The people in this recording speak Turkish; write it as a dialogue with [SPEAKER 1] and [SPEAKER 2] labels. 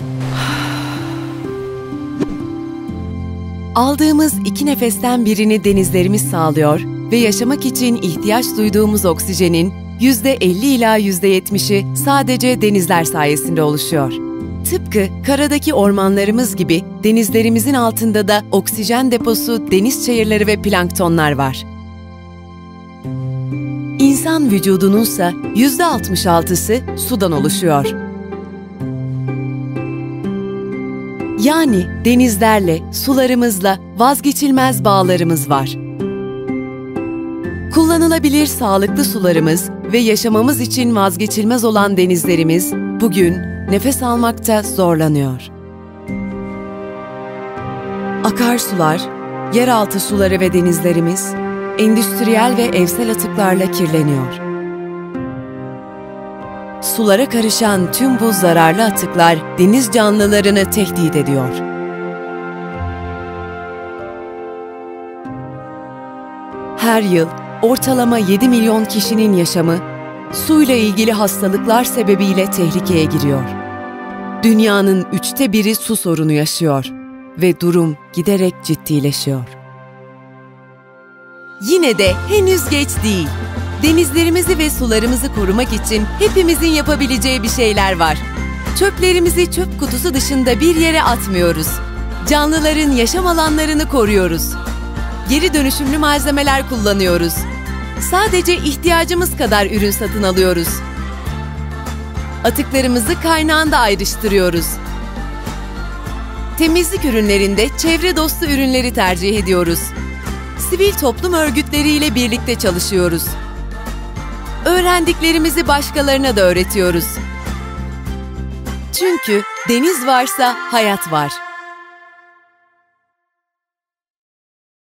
[SPEAKER 1] Aldığımız 2 nefesten birini denizlerimiz sağlıyor ve yaşamak için ihtiyaç duyduğumuz oksijenin %50 ila %70'i sadece denizler sayesinde oluşuyor. Tıpkı karadaki ormanlarımız gibi denizlerimizin altında da oksijen deposu, deniz çayırları ve planktonlar var. İnsan vücudununsa %66'sı sudan oluşuyor. Yani denizlerle, sularımızla vazgeçilmez bağlarımız var. Kullanılabilir sağlıklı sularımız ve yaşamamız için vazgeçilmez olan denizlerimiz bugün nefes almakta zorlanıyor. Akarsular, yeraltı suları ve denizlerimiz endüstriyel ve evsel atıklarla kirleniyor. Sulara karışan tüm bu zararlı atıklar deniz canlılarını tehdit ediyor. Her yıl ortalama 7 milyon kişinin yaşamı suyla ilgili hastalıklar sebebiyle tehlikeye giriyor. Dünyanın 1/3'ü su sorunu yaşıyor ve durum giderek ciddileşiyor. Yine de henüz geç değil. Denizlerimizi ve sularımızı korumak için hepimizin yapabileceği bir şeyler var. Çöplerimizi çöp kutusu dışında bir yere atmıyoruz. Canlıların yaşam alanlarını koruyoruz. Geri dönüşümlü malzemeler kullanıyoruz. Sadece ihtiyacımız kadar ürün satın alıyoruz. Atıklarımızı kaynağında ayrıştırıyoruz. Temizlik ürünlerinde çevre dostu ürünleri tercih ediyoruz. Sivil toplum örgütleriyle birlikte çalışıyoruz. Öğrendiklerimizi başkalarına da öğretiyoruz. Çünkü deniz varsa hayat var.